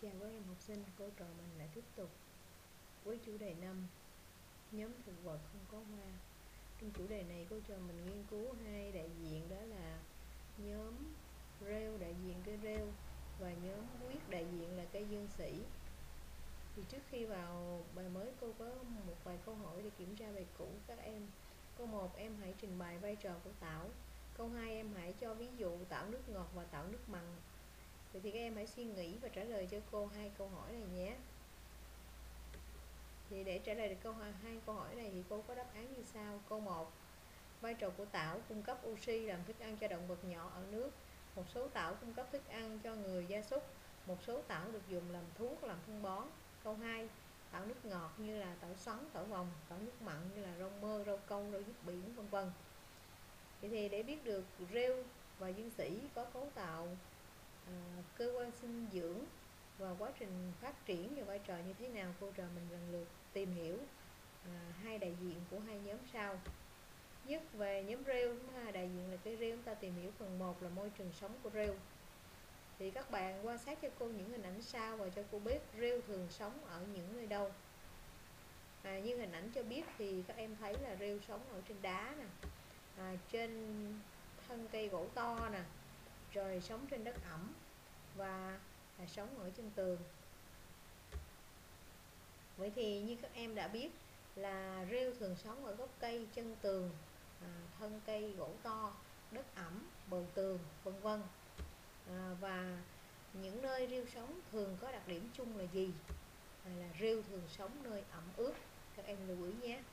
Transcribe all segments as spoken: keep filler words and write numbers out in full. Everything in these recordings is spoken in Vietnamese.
Chào các em học sinh, cô trò mình lại tiếp tục với chủ đề năm nhóm thực vật không có hoa. Trong chủ đề này cô trò mình nghiên cứu hai đại diện, đó là nhóm rêu, đại diện cây rêu, và nhóm quyết, đại diện là cây dương sỉ. Thì trước khi vào bài mới, cô có một vài câu hỏi để kiểm tra bài cũ các em. Câu một, em hãy trình bày vai trò của tảo. Câu hai, em hãy cho ví dụ tảo nước ngọt và tảo nước mặn. Vậy thì các em hãy suy nghĩ và trả lời cho cô hai câu hỏi này nhé. Thì để trả lời được câu hai câu hỏi này thì cô có đáp án như sau. Câu một, vai trò của tảo cung cấp oxy làm thức ăn cho động vật nhỏ ở nước. Một số tảo cung cấp thức ăn cho người, gia súc. Một số tảo được dùng làm thuốc, làm phân bón. Câu hai, tảo nước ngọt như là tảo xoắn, tảo vòng. Tảo nước mặn như là rau mơ, rau câu, rau diếp biển, vân vân. Vậy thì để biết được rêu và dương sỉ có cấu tạo, à, cơ quan sinh dưỡng và quá trình phát triển và vai trò như thế nào, cô trò mình lần lượt tìm hiểu à, hai đại diện của hai nhóm sau. Nhất về nhóm rêu, đại diện là cây rêu, chúng ta tìm hiểu phần một là môi trường sống của rêu. Thì các bạn quan sát cho cô những hình ảnh sau và cho cô biết rêu thường sống ở những nơi đâu. À, như hình ảnh cho biết thì các em thấy là rêu sống ở trên đá nè, à, trên thân cây gỗ to nè, rồi sống trên đất ẩm và à, sống ở trên tường. Vậy thì như các em đã biết là rêu thường sống ở gốc cây, chân tường, à, thân cây gỗ to, đất ẩm, bờ tường, vân vân. À, và những nơi rêu sống thường có đặc điểm chung là gì? À, là rêu thường sống nơi ẩm ướt. Các em lưu ý nhé.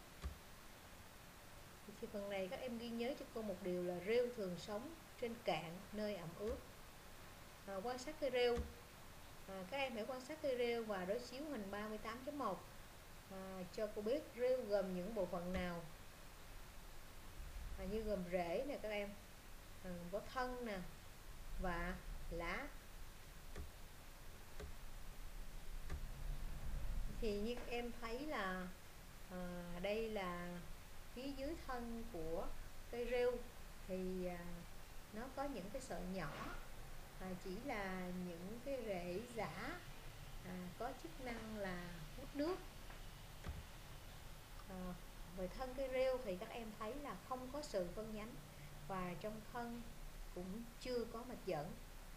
Thì phần này các em ghi nhớ cho cô một điều là rêu thường sống trên cạn, nơi ẩm ướt. À, quan sát cây rêu. À, các em hãy quan sát cây rêu và đối chiếu hình ba mươi tám chấm một à, cho cô biết rêu gồm những bộ phận nào. À, như gồm rễ nè các em, à, có thân nè và lá. Thì như các em thấy là à, đây là phía dưới thân của cây rêu thì à, nó có những cái sợi nhỏ, à, chỉ là những cái rễ rã, à, có chức năng là hút nước. À, về thân cây rêu thì các em thấy là không có sự phân nhánh và trong thân cũng chưa có mạch dẫn.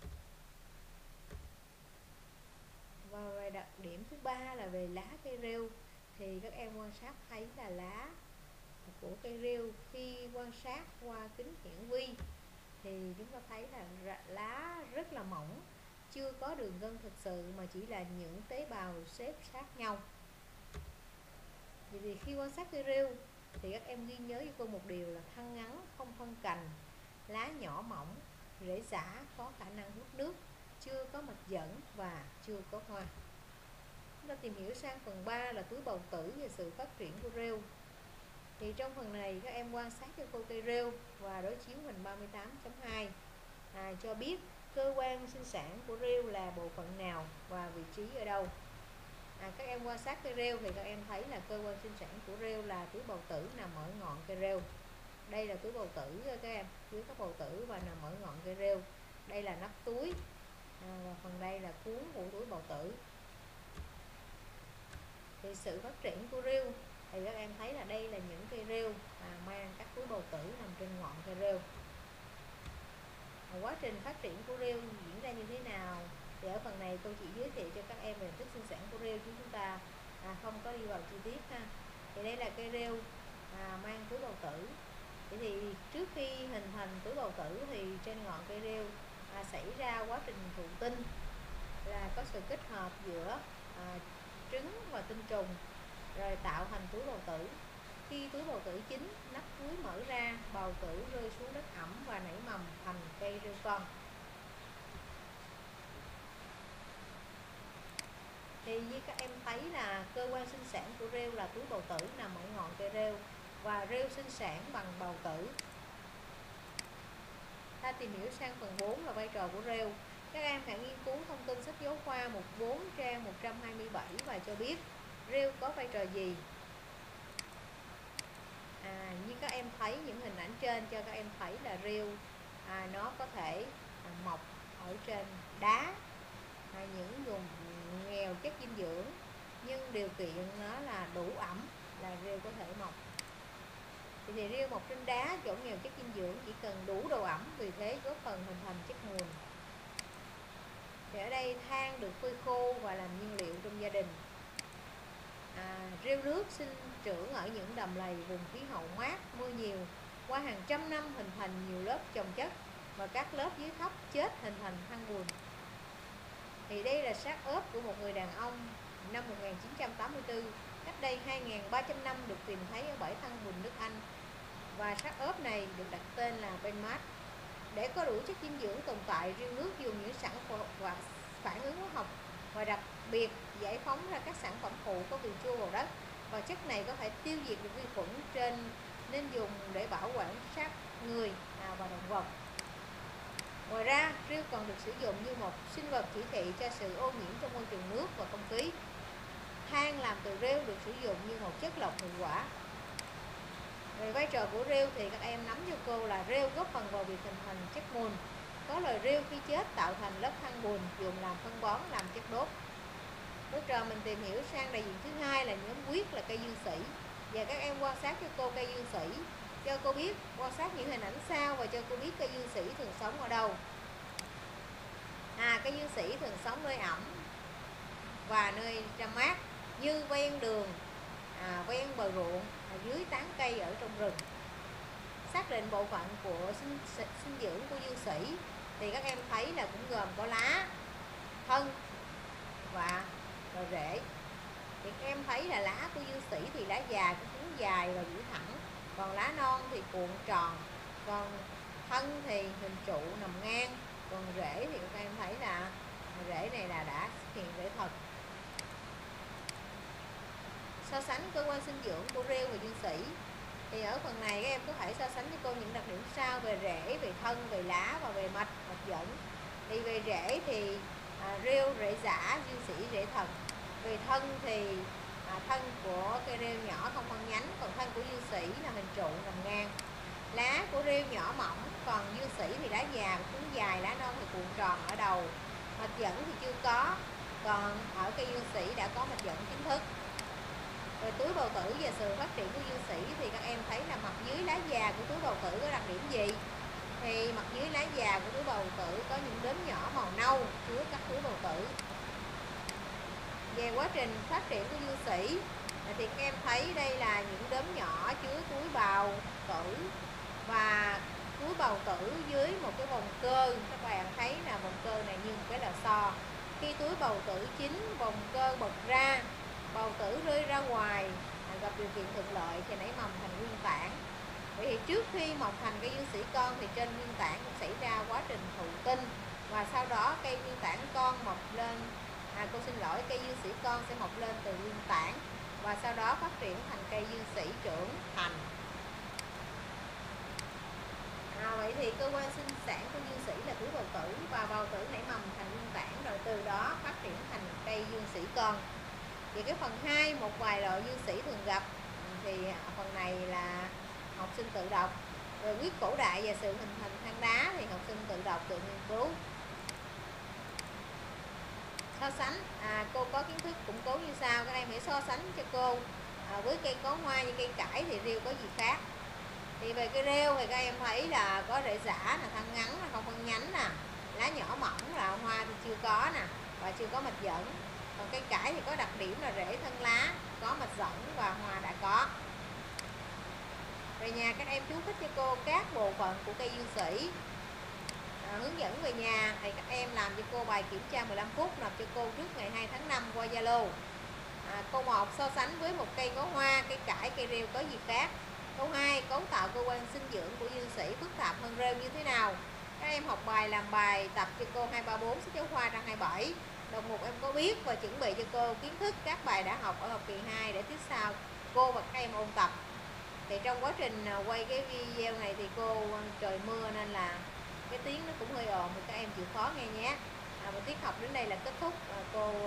Và về đặc điểm thứ ba là về lá cây rêu, thì các em quan sát thấy là lá của cây rêu khi quan sát qua kính hiển vi thì chúng ta thấy là lá rất là mỏng, chưa có đường gân thực sự mà chỉ là những tế bào xếp sát nhau. Vậy thì khi quan sát cây rêu thì các em ghi nhớ cho cô một điều là thân ngắn, không phân cành, lá nhỏ mỏng, rễ rã, có khả năng hút nước, chưa có mạch dẫn và chưa có hoa. Chúng ta tìm hiểu sang phần ba là túi bào tử và sự phát triển của rêu. Thì trong phần này các em quan sát cho cô cây rêu và đối chiếu hình ba mươi tám chấm hai à, cho biết cơ quan sinh sản của rêu là bộ phận nào và vị trí ở đâu. À, các em quan sát cây rêu thì các em thấy là cơ quan sinh sản của rêu là túi bào tử nằm ở ngọn cây rêu. Đây là túi bào tử các em, dưới các bào tử và nằm ở ngọn cây rêu. Đây là nắp túi, à, và phần đây là cuốn của túi bào tử. Thì sự phát triển của rêu thì các em thấy là đây là những cây rêu à, mang các túi bào tử nằm trên ngọn cây rêu. À, quá trình phát triển của rêu diễn ra như thế nào thì ở phần này tôi chỉ giới thiệu cho các em về hình thức sinh sản của rêu, chứ chúng ta à, không có đi vào chi tiết ha. Thì đây là cây rêu à, mang túi bào tử. Vậy thì trước khi hình thành túi bào tử thì trên ngọn cây rêu à, xảy ra quá trình thụ tinh, là có sự kết hợp giữa à, trứng và tinh trùng rồi tạo thành túi bào tử. Khi túi bào tử chín, nắp túi mở ra, bào tử rơi xuống đất ẩm và nảy mầm thành cây rêu con. Thì như các em thấy là cơ quan sinh sản của rêu là túi bào tử nằm ở ngọn cây rêu và rêu sinh sản bằng bào tử. Ta tìm hiểu sang phần bốn là vai trò của rêu. Các em hãy nghiên cứu thông tin sách giáo khoa mục bốn trang một trăm hai mươi bảy và cho biết rêu có vai trò gì. À, như các em thấy những hình ảnh trên cho các em thấy là rêu à, nó có thể à, mọc ở trên đá, à, những vùng chất dinh dưỡng, nhưng điều kiện nó là đủ ẩm là rêu có thể mọc. Thì, thì rêu mọc trên đá chỗ nghèo chất dinh dưỡng chỉ cần đủ độ ẩm, vì thế góp phần hình thành chất mùn. Thì ở đây than được phơi khô và làm nhiên liệu trong gia đình. À, rêu nước sinh trưởng ở những đầm lầy vùng khí hậu mát, mưa nhiều, qua hàng trăm năm hình thành nhiều lớp chồng chất và các lớp dưới thấp chết hình thành than bùn. Thì đây là xác ướp của một người đàn ông năm một nghìn chín trăm tám mươi tư, cách đây hai nghìn ba trăm năm, được tìm thấy ở bãi than bùn nước Anh, và xác ướp này được đặt tên là Benmat. Để có đủ chất dinh dưỡng tồn tại, rêu nước dùng những sản phẩm và phản ứng hóa học và đặc biệt giải phóng ra các sản phẩm phụ có vị chua vào đất, và chất này có thể tiêu diệt được vi khuẩn trên, nên dùng để bảo quản xác người à, và động vật. Ngoài ra, rêu còn được sử dụng như một sinh vật chỉ thị cho sự ô nhiễm trong môi trường nước và không khí. Than làm từ rêu được sử dụng như một chất lọc hiệu quả. Về vai trò của rêu thì các em nắm cho cô là rêu góp phần vào việc hình thành chất mùn. Có loài rêu khi chết tạo thành lớp than bùn dùng làm phân bón, làm chất đốt. Bây giờ mình tìm hiểu sang đại diện thứ hai là nhóm quyết là cây dương sỉ. Và các em quan sát cho cô cây dương sỉ, cho cô biết, quan sát những hình ảnh sau và cho cô biết cây dương sỉ thường sống ở đâu. À, cây dương sỉ thường sống nơi ẩm và nơi râm mát, như ven đường, à, ven bờ ruộng, à, dưới tán cây ở trong rừng. Xác định bộ phận của sinh, sinh dưỡng của dương sỉ thì các em thấy là cũng gồm có lá, thân và rồi rễ. Thì các em thấy là lá của dương sỉ thì lá già có cuống dài và duỗi thẳng, còn lá non thì cuộn tròn, còn thân thì hình trụ nằm ngang, còn rễ thì các em thấy là rễ này là đã xuất hiện rễ thật. So sánh cơ quan sinh dưỡng của rêu và dương sỉ. Thì ở phần này các em có thể so sánh với cô những đặc điểm sau về rễ, về thân, về lá và về mạch, mạch dẫn. Thì về rễ thì à, rêu rễ giả, dương sỉ rễ thật. Về thân thì à, thân của cây rêu nhỏ không phân nhánh, còn thân của dương sỉ là hình trụ nằm ngang. Lá của rêu nhỏ mỏng, còn dương sỉ thì lá già, cuống dài, lá non thì cuộn tròn ở đầu. Mạch dẫn thì chưa có, còn ở cây dương sỉ đã có mạch dẫn chính thức. Về túi bào tử và sự phát triển của dương sỉ thì các em thấy là mặt dưới lá già của túi bào tử có đặc điểm gì? Thì mặt dưới lá già của túi bào tử có những đốm nhỏ màu nâu chứa các túi bào tử. Về quá trình phát triển của dương sỉ thì các em thấy đây là những đốm nhỏ chứa túi bào tử, và túi bào tử dưới một cái vòng cơ. Các bạn thấy là vòng cơ này như một cái lò xo. Khi túi bào tử chín, vòng cơ bật ra, bào tử rơi ra ngoài, à, gặp điều kiện thuận lợi thì nảy mầm thành nguyên tảng. Vậy thì trước khi mọc thành cây dương sỉ con thì trên nguyên tảng cũng xảy ra quá trình thụ tinh, và sau đó cây nguyên tảng con mọc lên, à cô xin lỗi, cây dương sỉ con sẽ mọc lên từ nguyên tảng và sau đó phát triển thành cây dương sỉ trưởng thành. À, vậy thì cơ quan sinh sản của dương sỉ là túi bào tử, và bào tử nảy mầm thành nguyên tảng, rồi từ đó phát triển thành cây dương sỉ con. Thì cái phần hai, một vài loại dương sỉ thường gặp, thì phần này là học sinh tự đọc. Rồi huyết cổ đại và sự hình thành than đá thì học sinh tự đọc, tự nghiên cứu. So sánh, à, cô có kiến thức củng cố như sau, các em hãy so sánh cho cô à, với cây có hoa như cây cải thì rêu có gì khác. Thì về cây rêu thì các em thấy là có rễ rã, là thân ngắn, là không phân nhánh nè, lá nhỏ mỏng, là hoa thì chưa có nè và chưa có mạch dẫn. Còn cây cải thì có đặc điểm là rễ, thân, lá có mạch dẫn và hoa đã có. Về nhà các em chú thích cho cô các bộ phận của cây dương sỉ. À, hướng dẫn về nhà thì các em làm cho cô bài kiểm tra mười lăm phút, nộp cho cô trước ngày hai tháng năm qua Zalo. À, câu một, so sánh với một cây có hoa, cây cải, cây rêu có gì khác. Câu hai, cấu tạo cơ quan sinh dưỡng của dương sỉ phức tạp hơn rêu như thế nào. Các em học bài làm bài tập cho cô hai ba bốn sách giáo khoa trang hai mươi bảy. Đồng một em có biết và chuẩn bị cho cô kiến thức các bài đã học ở học kỳ hai để tiếp sau cô và các em ôn tập. Thì trong quá trình quay cái video này thì cô trời mưa nên là cái tiếng nó cũng hơi ồn, thì các em chịu khó nghe nhé. À, và tiết học đến đây là kết thúc. À, cô